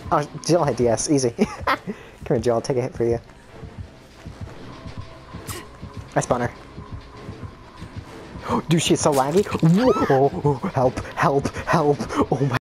Oh, Jill hit DS, easy. Come here, Jill, I'll take a hit for you. I spun her. Dude, she's so laggy. Whoa, oh, help, help, help. Oh my.